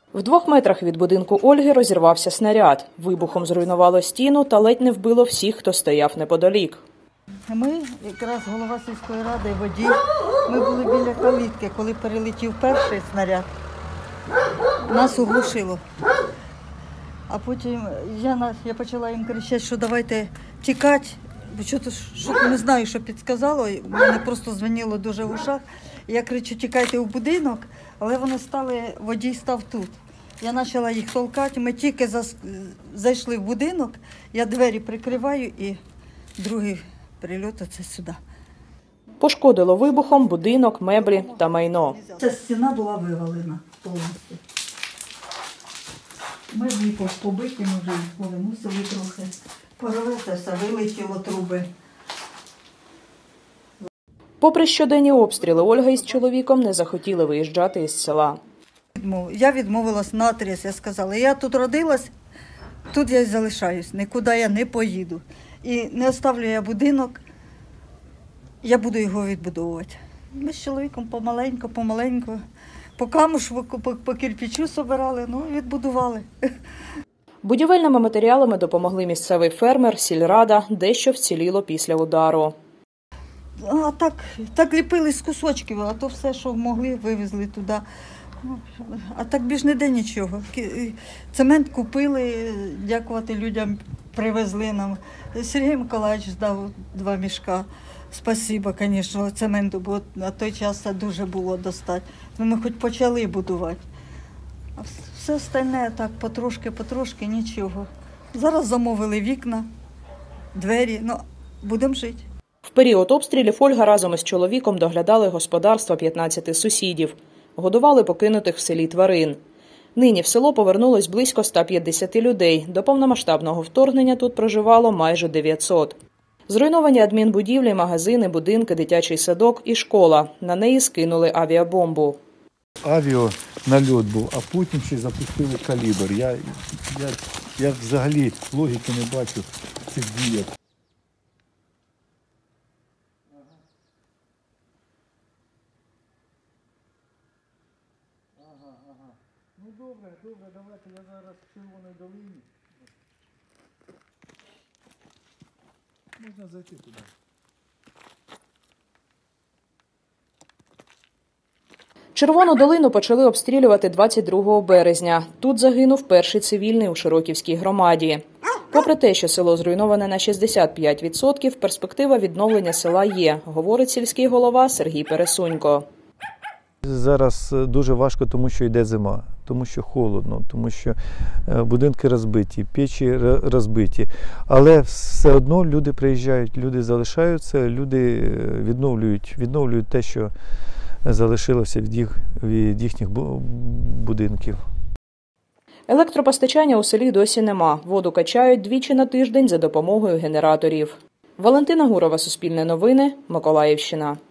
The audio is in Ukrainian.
В 2 метрах від будинку Ольги розірвався снаряд. Вибухом зруйнувало стіну та ледь не вбило всіх, хто стояв неподалік. Ми, якраз голова сільської ради, водій, ми були біля калитки, коли перелетів перший снаряд. Нас оглушило. А потім я почала їм кричати, що давайте тікати. Що не знаю, що підказало, мене просто дзвонило дуже в ушах. Я кричу, тікайте в будинок, але вони стали, водій став тут. Я почала їх толкати, ми тільки зайшли в будинок, я двері прикриваю і другий прильот оце сюди. Пошкодило вибухом будинок, меблі та майно. Ця стіна була вивалена повністю. Меблі побиті, ми вже їх мусили трохи. Порвете все, вилетіло труби. Попри щоденні обстріли, Ольга із чоловіком не захотіли виїжджати із села. Я відмовилась наотріз, я сказала, я тут родилась, тут я й залишаюсь, нікуди я не поїду. І не оставлю я будинок, я буду його відбудовувати. Ми з чоловіком помаленьку, по камушу, по кирпичу собирали, відбудували. Будівельними матеріалами допомогли місцевий фермер, сільрада, дещо вціліло після удару. А так ліпили з кусочків, а то все, що могли, вивезли туди. А так більш ніде нічого. Цемент купили, дякувати людям, привезли нам. Сергій Миколаївич дав 2 мішка. Спасибо, звісно, цементу, бо на той час це дуже було достати. Ми хоч почали будувати. А все остальне так потрошки, нічого. Зараз замовили вікна, двері, будемо жити. В період обстрілів Ольга разом із чоловіком доглядали господарства 15 сусідів. Годували покинутих в селі тварин. Нині в село повернулось близько 150 людей. До повномасштабного вторгнення тут проживало майже 900. Зруйновані адмінбудівлі, магазини, будинки, дитячий садок і школа. На неї скинули авіабомбу. Авіанальот був, а потім ще запустили калібр. Я взагалі логіки не бачу в цих діях. Добре, давайте я зараз в Червоній долині. Можна зайти туди. Червону долину почали обстрілювати 22 березня. Тут загинув перший цивільний у Широківській громаді. Попри те, що село зруйноване на 65%, перспектива відновлення села є, говорить сільський голова Сергій Пересунько. Зараз дуже важко, тому що йде зима, тому що холодно, тому що будинки розбиті, печі розбиті. Але все одно люди приїжджають, люди залишаються, люди відновлюють те, що залишилося від їхніх будинків. Електропостачання у селі досі нема. Воду качають 2 на тиждень за допомогою генераторів. Валентина Гурова, Суспільне новини, Миколаївщина.